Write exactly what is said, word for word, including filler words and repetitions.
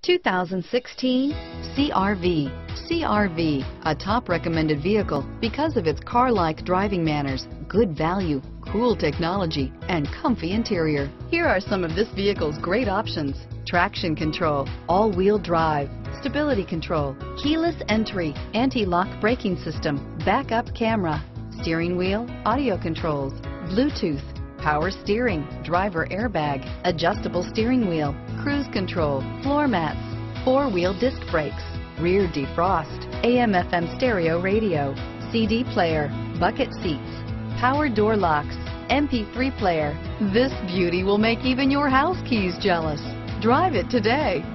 two thousand sixteen C R V. C R V, a top recommended vehicle because of its car-like driving manners, good value, cool technology, and comfy interior. Here are some of this vehicle's great options: traction control, all-wheel drive, stability control, keyless entry, anti-lock braking system, backup camera, steering wheel audio controls, Bluetooth, power steering, driver airbag, adjustable steering wheel, cruise control, floor mats, four-wheel disc brakes, rear defrost, A M F M stereo radio, C D player, bucket seats, power door locks, M P three player. This beauty will make even your house keys jealous. Drive it today.